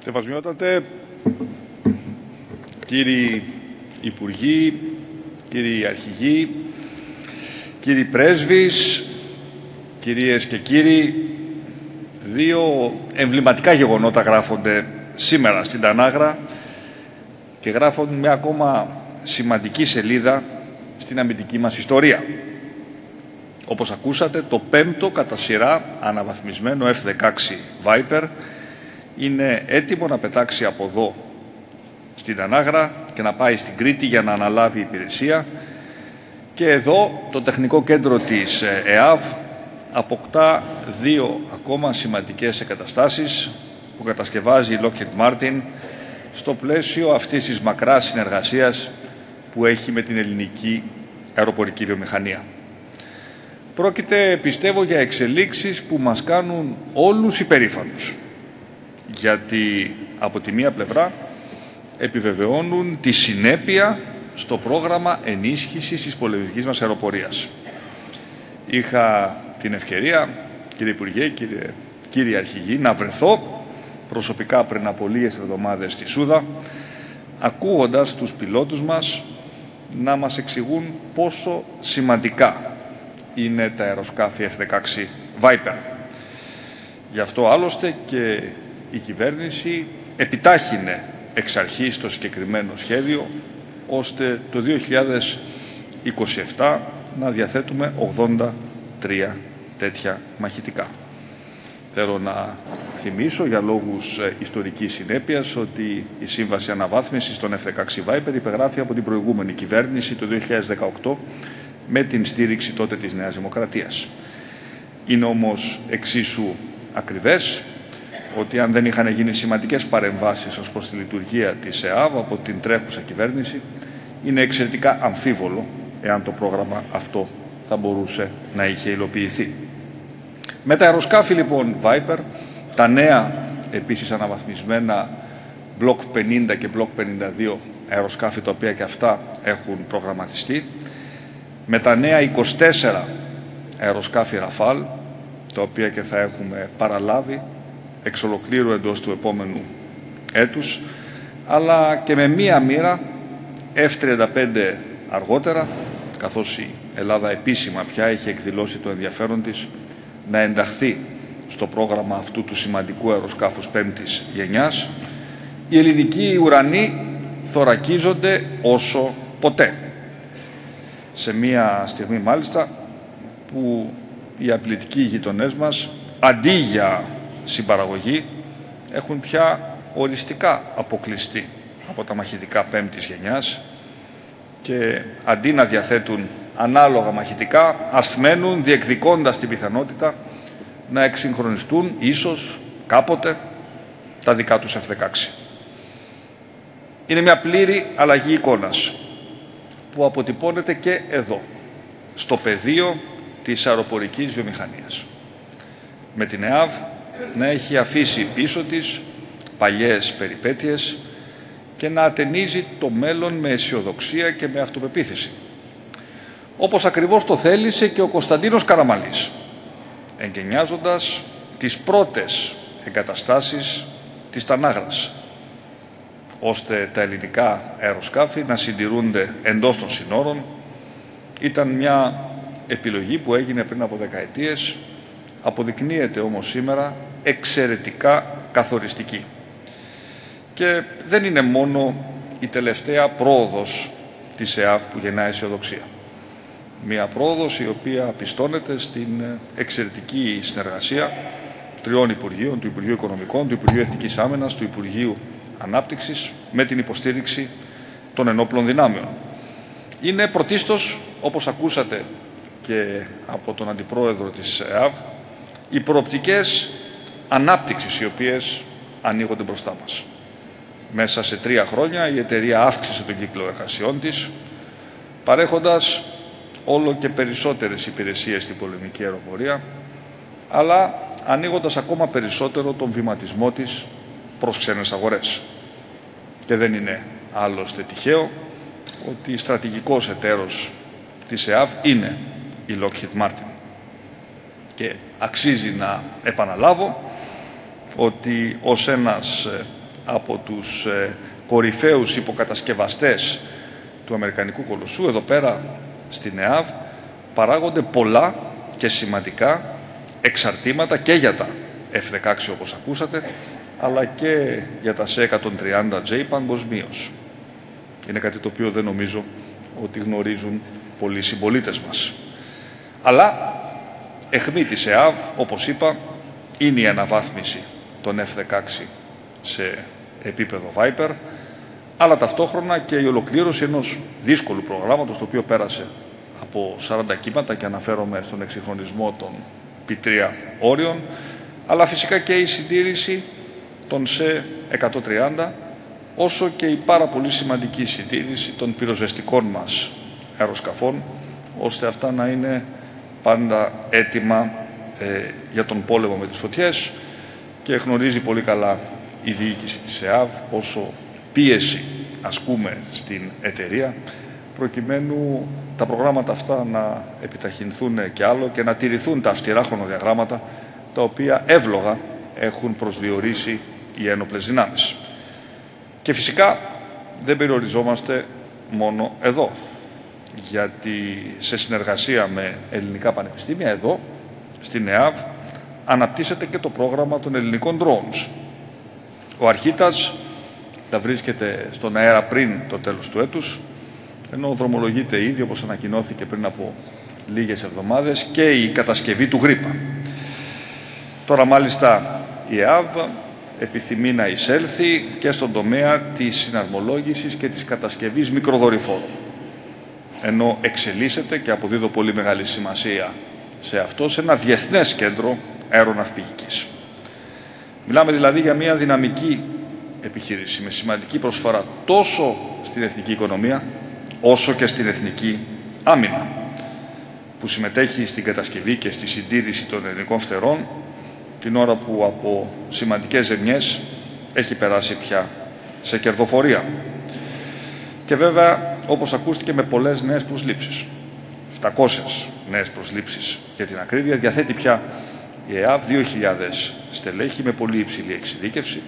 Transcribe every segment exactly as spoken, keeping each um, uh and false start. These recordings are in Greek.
Σεβασμιότατε, κύριοι Υπουργοί, κύριοι Αρχηγοί, κύριοι Πρέσβεις, κυρίες και κύριοι, δύο εμβληματικά γεγονότα γράφονται σήμερα στην Τανάγρα και γράφουν μια ακόμα σημαντική σελίδα στην αμυντική μας ιστορία. Όπως ακούσατε, το πέμπτο κατά σειρά αναβαθμισμένο εφ δεκαέξι Viper είναι έτοιμο να πετάξει από εδώ στην Τανάγρα και να πάει στην Κρήτη για να αναλάβει υπηρεσία. Και εδώ το τεχνικό κέντρο της ΕΑΒ αποκτά δύο ακόμα σημαντικές εγκαταστάσεις που κατασκευάζει η Lockheed Martin στο πλαίσιο αυτής της μακράς συνεργασίας που έχει με την ελληνική αεροπορική βιομηχανία. Πρόκειται, πιστεύω, για εξελίξεις που μας κάνουν όλους υπερήφανους, γιατί από τη μία πλευρά επιβεβαιώνουν τη συνέπεια στο πρόγραμμα ενίσχυσης της πολεμικής μας αεροπορίας. Είχα την ευκαιρία, κύριε Υπουργέ, κύριε, κύριε Αρχηγοί, να βρεθώ προσωπικά πριν από λίγες εβδομάδες στη Σούδα, ακούγοντας τους πιλότους μας να μας εξηγούν πόσο σημαντικά είναι τα αεροσκάφη εφ δεκαέξι Viper. Γι' αυτό άλλωστε και η κυβέρνηση επιτάχυνε εξ αρχής το συγκεκριμένο σχέδιο, ώστε το δύο χιλιάδες είκοσι επτά να διαθέτουμε ογδόντα τρία τέτοια μαχητικά. Θέλω να θυμίσω για λόγους ιστορικής συνέπειας ότι η Σύμβαση Αναβάθμισης των εφ δεκαέξι Viper υπεγράφει από την προηγούμενη κυβέρνηση το δύο χιλιάδες δεκαοκτώ με την στήριξη τότε της Νέας Δημοκρατίας. Είναι όμως εξίσου ακριβές ότι αν δεν είχαν γίνει σημαντικές παρεμβάσεις ως προς τη λειτουργία της ΕΑΒ από την τρέχουσα κυβέρνηση, είναι εξαιρετικά αμφίβολο εάν το πρόγραμμα αυτό θα μπορούσε να είχε υλοποιηθεί. Με τα αεροσκάφη λοιπόν Viper, τα νέα επίσης αναβαθμισμένα Block πενήντα και Block πενήντα δύο αεροσκάφη, τα οποία και αυτά έχουν προγραμματιστεί, με τα νέα είκοσι τέσσερα αεροσκάφη Rafale, τα οποία και θα έχουμε παραλάβει εξ ολοκλήρου εντός του επόμενου έτους, αλλά και με μία μοίρα εφ τριάντα πέντε αργότερα, καθώς η Ελλάδα επίσημα πια έχει εκδηλώσει το ενδιαφέρον της να ενταχθεί στο πρόγραμμα αυτού του σημαντικού αεροσκάφους πέμπτης γενιάς, οι ελληνικοί ουρανοί θωρακίζονται όσο ποτέ. Σε μία στιγμή μάλιστα που οι απειλητικοί γειτονές μας, αντί για συμπαραγωγή, έχουν πια οριστικά αποκλειστεί από τα μαχητικά πέμπτης γενιάς και αντί να διαθέτουν ανάλογα μαχητικά, ασθμένουν διεκδικώντας την πιθανότητα να εξυγχρονιστούν ίσως κάποτε τα δικά τους εφ δεκαέξι. Είναι μια πλήρη αλλαγή εικόνας που αποτυπώνεται και εδώ, στο πεδίο της αεροπορικής βιομηχανίας. Με την ΕΑΒ να έχει αφήσει πίσω της παλιές περιπέτειες και να ατενίζει το μέλλον με αισιοδοξία και με αυτοπεποίθηση. Όπως ακριβώς το θέλησε και ο Κωνσταντίνος Καραμανλής, εγκαινιάζοντας τις πρώτες εγκαταστάσεις της Τανάγρας, ώστε τα ελληνικά αεροσκάφη να συντηρούνται εντός των συνόρων. Ήταν μια επιλογή που έγινε πριν από δεκαετίες, αποδεικνύεται όμως σήμερα εξαιρετικά καθοριστική. Και δεν είναι μόνο η τελευταία πρόοδος της ΕΑΒ που γεννά αισιοδοξία. Μια πρόοδος η οποία πιστώνεται στην εξαιρετική συνεργασία τριών Υπουργείων, του Υπουργείου Οικονομικών, του Υπουργείου Εθνικής Άμυνας, του Υπουργείου Ανάπτυξης, με την υποστήριξη των ενόπλων δυνάμεων. Είναι πρωτίστως, όπως ακούσατε και από τον Αντιπρόεδρο της ΕΑΒ, οι προοπτικές ανάπτυξης οι οποίες ανοίγονται μπροστά μας. Μέσα σε τρία χρόνια η εταιρεία αύξησε τον κύκλο εργασιών της, παρέχοντας όλο και περισσότερες υπηρεσίες στην πολεμική αεροπορία, αλλά ανοίγοντας ακόμα περισσότερο τον βηματισμό της προς ξένες αγορές. Και δεν είναι άλλωστε τυχαίο ότι στρατηγικός εταίρος της ΕΑΒ είναι η Lockheed Martin. Και αξίζει να επαναλάβω ότι ως ένας από τους ε, κορυφαίους υποκατασκευαστές του Αμερικανικού κολοσσού, εδώ πέρα στην ΕΑΒ, παράγονται πολλά και σημαντικά εξαρτήματα και για τα εφ δεκαέξι όπως ακούσατε, αλλά και για τα σι εκατόν τριάντα τζέι παγκοσμίως. Είναι κάτι το οποίο δεν νομίζω ότι γνωρίζουν πολλοί συμπολίτες μας. Αλλά αιχμή της ΕΑΒ, όπως είπα, είναι η αναβάθμιση των εφ δεκαέξι σε επίπεδο Viper, αλλά ταυτόχρονα και η ολοκλήρωση ενός δύσκολου προγράμματος, το οποίο πέρασε από σαράντα κύματα και αναφέρομαι στον εξυγχρονισμό των πι τρία όριων, αλλά φυσικά και η συντήρηση των σε εκατόν τριάντα, όσο και η πάρα πολύ σημαντική συντήρηση των πυροσβεστικών μας αεροσκαφών, ώστε αυτά να είναι πάντα έτοιμα ε, για τον πόλεμο με τις φωτιές, και γνωρίζει πολύ καλά η διοίκηση της ΕΑΒ όσο πίεση ασκούμε στην εταιρεία, προκειμένου τα προγράμματα αυτά να επιταχυνθούν και άλλο και να τηρηθούν τα αυστηρά χρονοδιαγράμματα τα οποία εύλογα έχουν προσδιορίσει οι ένοπλες δυνάμεις. Και φυσικά δεν περιοριζόμαστε μόνο εδώ, γιατί σε συνεργασία με ελληνικά πανεπιστήμια εδώ στην ΕΑΒ αναπτύσσεται και το πρόγραμμα των ελληνικών drones. Ο Αρχίτας τα βρίσκεται στον αέρα πριν το τέλος του έτους, ενώ δρομολογείται ήδη, όπως ανακοινώθηκε πριν από λίγες εβδομάδες, και η κατασκευή του Γρίπα. Τώρα μάλιστα η ΕΑΒ επιθυμεί να εισέλθει και στον τομέα της συναρμολόγησης και της κατασκευής μικροδορυφόρων, ενώ εξελίσσεται, και αποδίδω πολύ μεγάλη σημασία σε αυτό, σε ένα διεθνές κέντρο αεροναυπηγικής. Μιλάμε δηλαδή για μια δυναμική επιχείρηση με σημαντική προσφορά τόσο στην εθνική οικονομία όσο και στην εθνική άμυνα, που συμμετέχει στην κατασκευή και στη συντήρηση των ελληνικών φτερών την ώρα που από σημαντικές ζημιές έχει περάσει πια σε κερδοφορία. Και βέβαια, όπως ακούστηκε, με πολλές νέες προσλήψεις. επτακόσιες νέες προσλήψεις για την ακρίβεια. Διαθέτει πια η ΕΑΒ δύο χιλιάδες στελέχη με πολύ υψηλή εξειδίκευση,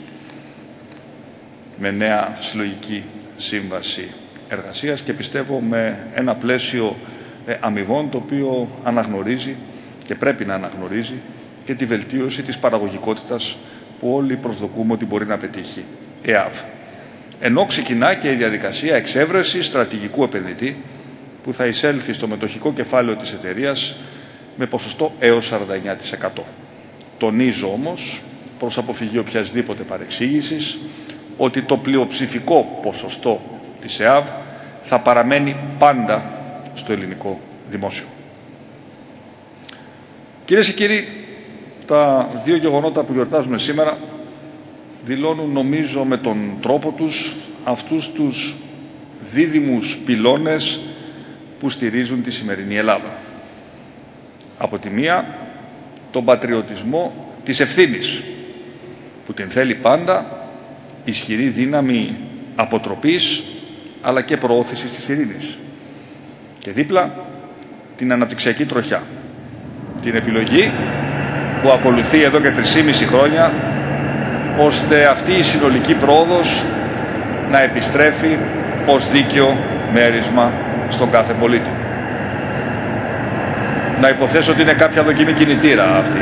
με νέα συλλογική σύμβαση εργασίας και πιστεύω με ένα πλαίσιο αμοιβών το οποίο αναγνωρίζει και πρέπει να αναγνωρίζει και τη βελτίωση της παραγωγικότητας που όλοι προσδοκούμε ότι μπορεί να πετύχει η ΕΑΒ. Ενώ ξεκινά και η διαδικασία εξέβρεσης στρατηγικού επενδυτή που θα εισέλθει στο μετοχικό κεφάλαιο της εταιρείας με ποσοστό έως σαράντα εννέα τοις εκατό. Τονίζω όμως, προς αποφυγή οποιασδήποτε παρεξήγησης, ότι το πλειοψηφικό ποσοστό της ΕΑΒ θα παραμένει πάντα στο ελληνικό δημόσιο. Κυρίες και κύριοι, τα δύο γεγονότα που γιορτάζουμε σήμερα δηλώνουν, νομίζω, με τον τρόπο τους αυτούς τους δίδυμους πυλώνες που στηρίζουν τη σημερινή Ελλάδα. Από τη μία, τον πατριωτισμό της ευθύνης, που την θέλει πάντα ισχυρή δύναμη αποτροπής αλλά και προώθησης της ειρήνης. Και δίπλα, την αναπτυξιακή τροχιά, την επιλογή που ακολουθεί εδώ και τρισήμιση χρόνια, ώστε αυτή η συνολική πρόοδος να επιστρέφει ως δίκαιο μέρισμα στον κάθε πολίτη. Να υποθέσω ότι είναι κάποια δοκιμή κινητήρα αυτή.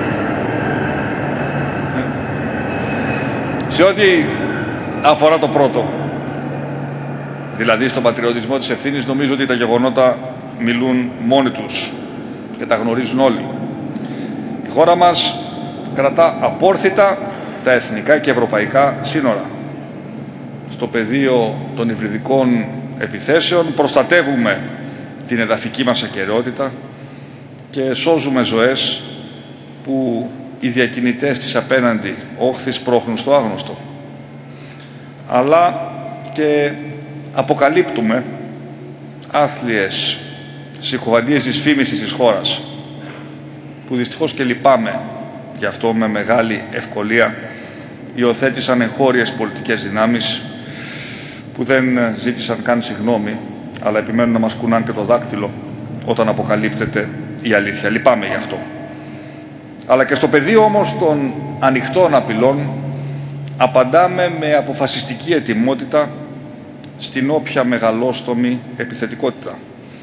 Σε ό,τι αφορά το πρώτο, δηλαδή στον πατριωτισμό της ευθύνης, νομίζω ότι τα γεγονότα μιλούν μόνοι τους και τα γνωρίζουν όλοι. Η χώρα μας κρατά απόρθητα τα εθνικά και ευρωπαϊκά σύνορα. Στο πεδίο των υβριδικών επιθέσεων προστατεύουμε την εδαφική μας ακεραιότητα και σώζουμε ζωές που οι διακινητές της απέναντι όχθης σπρώχνουν στο άγνωστο. Αλλά και αποκαλύπτουμε άθλιες συκοφαντίες της φήμησης της χώρας, που δυστυχώς και λυπάμαι γι' αυτό με μεγάλη ευκολία υιοθέτησαν εγχώριες πολιτικές δυνάμεις που δεν ζήτησαν καν συγγνώμη, αλλά επιμένουν να μας κουνάνε και το δάκτυλο όταν αποκαλύπτεται η αλήθεια. Λυπάμαι γι' αυτό. Αλλά και στο πεδίο όμως των ανοιχτών απειλών απαντάμε με αποφασιστική ετοιμότητα στην όποια μεγαλόστομη επιθετικότητα.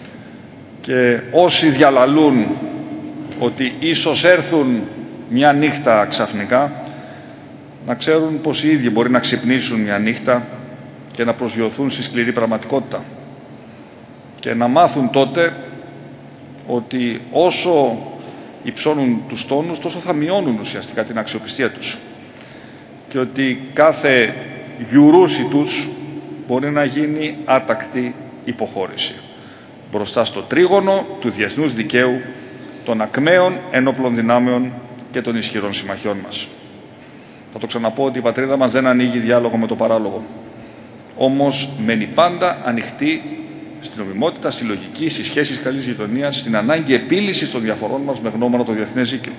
Και όσοι διαλαλούν ότι ίσως έρθουν μια νύχτα ξαφνικά, να ξέρουν πως οι ίδιοι μπορεί να ξυπνήσουν μια νύχτα και να προσγειωθούν στη σκληρή πραγματικότητα. Και να μάθουν τότε ότι όσο υψώνουν τους τόνους, τόσο θα μειώνουν ουσιαστικά την αξιοπιστία τους. Και ότι κάθε γιουρούση τους μπορεί να γίνει άτακτη υποχώρηση μπροστά στο τρίγωνο του διεθνούς δικαίου, των ακμαίων ενόπλων δυνάμεων και των ισχυρών συμμαχιών μας. Θα το ξαναπώ ότι η πατρίδα μας δεν ανοίγει διάλογο με το παράλογο. Όμως μένει πάντα ανοιχτή στην νομιμότητα, στη λογική, στις σχέσεις καλής γειτονίας, στην ανάγκη επίλυσης των διαφορών μας με γνώμονα το διεθνές δίκαιο.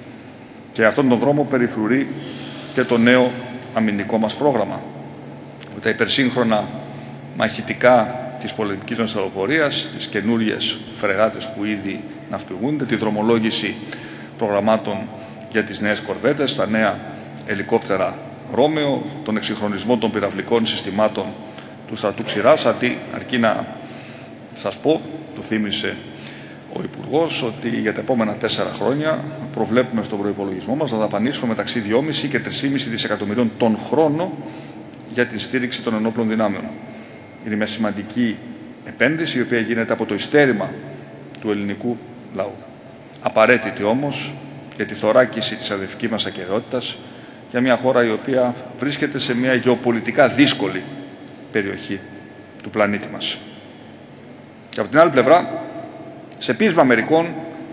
Και αυτόν τον δρόμο περιφρουρεί και το νέο αμυντικό μας πρόγραμμα. Με τα υπερσύγχρονα μαχητικά της πολεμικής μας αεροπορίας, τις καινούριες φρεγάτες που ήδη ναυπηγούνται, τη δρομολόγηση προγραμμάτων για τις νέες κορβέτες, τα νέα ελικόπτερα Ρώμεο, τον εξυγχρονισμό των πυραυλικών συστημάτων του στρατού Ξηράς, αρκεί να σας πω, το θύμισε ο Υπουργός, ότι για τα επόμενα τέσσερα χρόνια προβλέπουμε στον προϋπολογισμό μας να δαπανίσουμε μεταξύ δυόμισι και τρία δισεκατομμυρίων τον χρόνο για την στήριξη των ενόπλων δυνάμεων. Είναι μια σημαντική επένδυση, η οποία γίνεται από το ειστέρημα του ελληνικού λαού. Απαραίτητη όμως για τη θωράκιση της αδελφικής μας ακεραιότητας για μια χώρα η οποία βρίσκεται σε μια γεωπολιτικά δύσκολη περιοχή του πλανήτη μας. Και από την άλλη πλευρά, σε πείσμα μερικών,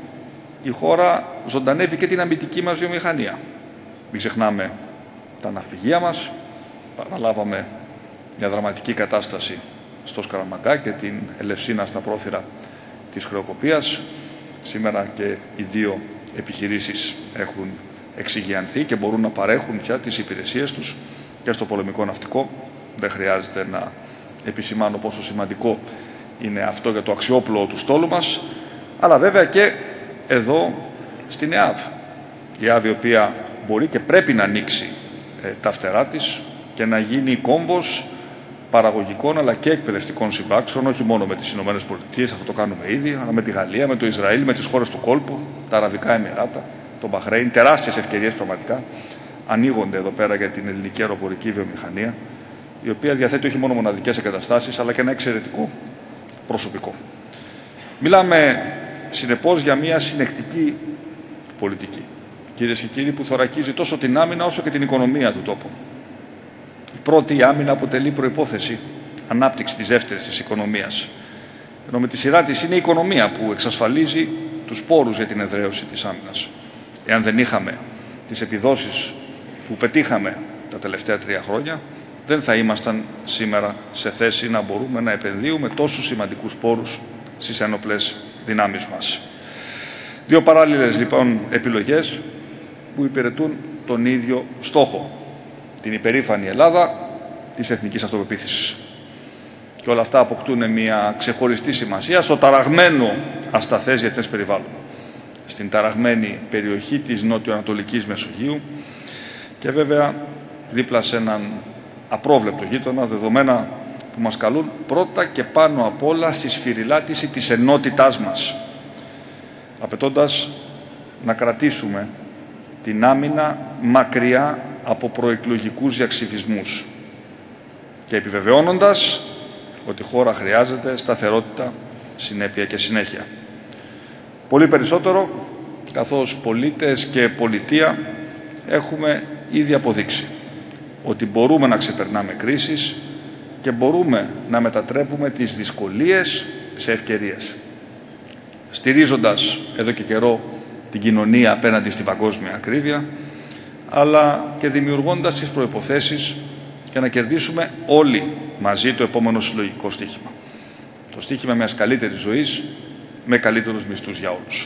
η χώρα ζωντανεύει και την αμυντική μας βιομηχανία. Μην ξεχνάμε τα ναυπηγεία μας, παραλάβαμε μια δραματική κατάσταση στο Σκαραμαγκά και την Ελευσίνα στα πρόθυρα της χρεοκοπίας. Σήμερα και οι δύο επιχειρήσεις έχουν εξυγιανθεί και μπορούν να παρέχουν πια τις υπηρεσίες τους και στο πολεμικό ναυτικό. Δεν χρειάζεται να επισημάνω πόσο σημαντικό είναι αυτό για το αξιόπλοο του στόλου μας, αλλά βέβαια και εδώ στην ΕΑΒ. Η ΕΑΒ, η οποία μπορεί και πρέπει να ανοίξει ε, τα φτερά της και να γίνει κόμβος παραγωγικών αλλά και εκπαιδευτικών συμπράξεων, όχι μόνο με τις Ηνωμένες Πολιτείες, αυτό το κάνουμε ήδη, αλλά με τη Γαλλία, με το Ισραήλ, με τις χώρες του κόλπου, τα Αραβικά Εμιράτα, το Μπαχρέιν. Τεράστιες ευκαιρίες πραγματικά ανοίγονται εδώ πέρα για την ελληνική αεροπορική βιομηχανία, η οποία διαθέτει όχι μόνο μοναδικές εγκαταστάσεις, αλλά και ένα εξαιρετικό προσωπικό. Μιλάμε συνεπώς για μια συνεκτική πολιτική, κυρίες και κύριοι, που θωρακίζει τόσο την άμυνα όσο και την οικονομία του τόπου. Η πρώτη, η άμυνα, αποτελεί προϋπόθεση ανάπτυξη της δεύτερης της οικονομίας. Ενώ με τη σειρά της είναι η οικονομία που εξασφαλίζει τους πόρους για την εδραίωση της άμυνας. Εάν δεν είχαμε τις επιδόσεις που πετύχαμε τα τελευταία τρία χρόνια, δεν θα ήμασταν σήμερα σε θέση να μπορούμε να επενδύουμε τόσους σημαντικούς πόρους στις ένοπλες δυνάμεις μας. Δύο παράλληλες λοιπόν επιλογές που υπηρετούν τον ίδιο στόχο, την υπερήφανη Ελλάδα της εθνικής αυτοπεποίθησης. Και όλα αυτά αποκτούν μια ξεχωριστή σημασία στο ταραγμένο ασταθές διεθνές περιβάλλον, στην ταραγμένη περιοχή της νότιο-ανατολικής Μεσογείου και βέβαια δίπλα σε έναν απρόβλεπτο γείτονα, δεδομένα που μας καλούν πρώτα και πάνω απ' όλα στη σφυριλάτηση της ενότητάς μας, απαιτώντας να κρατήσουμε την άμυνα μακριά από προεκλογικούς διαξυφισμούς και επιβεβαιώνοντας ότι η χώρα χρειάζεται σταθερότητα, συνέπεια και συνέχεια. Πολύ περισσότερο, καθώς πολίτες και πολιτεία έχουμε ήδη αποδείξει ότι μπορούμε να ξεπερνάμε κρίσεις και μπορούμε να μετατρέπουμε τις δυσκολίες σε ευκαιρίες, στηρίζοντας εδώ και καιρό την κοινωνία απέναντι στην παγκόσμια ακρίβεια, αλλά και δημιουργώντας τις προϋποθέσεις για να κερδίσουμε όλοι μαζί το επόμενο συλλογικό στοίχημα. Το στοίχημα μιας καλύτερης ζωής με καλύτερους μισθούς για όλους.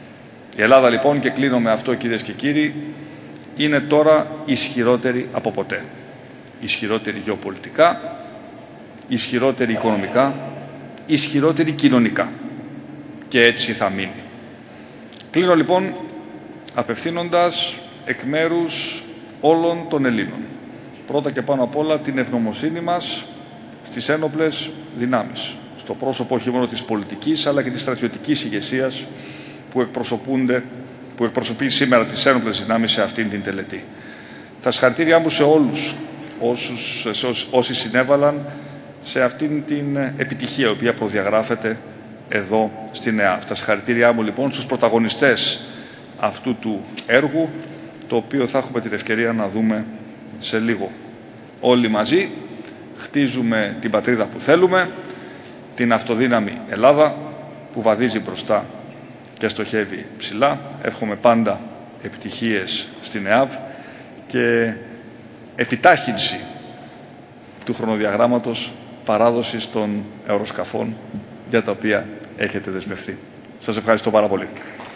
Η Ελλάδα λοιπόν, και κλείνω με αυτό κυρίες και κύριοι, είναι τώρα ισχυρότερη από ποτέ. Ισχυρότερη γεωπολιτικά, ισχυρότερη οικονομικά, ισχυρότερη κοινωνικά. Και έτσι θα μείνει. Κλείνω λοιπόν απευθύνοντας εκ μέρους όλων των Ελλήνων πρώτα και πάνω απ' όλα την ευγνωμοσύνη μας στις ένοπλες δυνάμεις, στο πρόσωπο όχι μόνο της πολιτικής αλλά και της στρατιωτικής ηγεσίας που εκπροσωπούνται, που εκπροσωπεί σήμερα τις ένοπλες δυνάμεις σε αυτήν την τελετή. Τα συγχαρητήριά μου σε όλους όσους, σε όσοι συνέβαλαν σε αυτήν την επιτυχία η οποία προδιαγράφεται εδώ στην ΕΑΒ. Τα συγχαρητήριά μου λοιπόν στους πρωταγωνιστές αυτού του έργου, το οποίο θα έχουμε την ευκαιρία να δούμε σε λίγο. Όλοι μαζί χτίζουμε την πατρίδα που θέλουμε, την αυτοδύναμη Ελλάδα που βαδίζει μπροστά και στοχεύει ψηλά. Εύχομαι πάντα επιτυχίες στην ΕΑΒ και επιτάχυνση του χρονοδιαγράμματος παράδοσης των αεροσκαφών για τα οποία έχετε δεσμευτεί. Σας ευχαριστώ πάρα πολύ.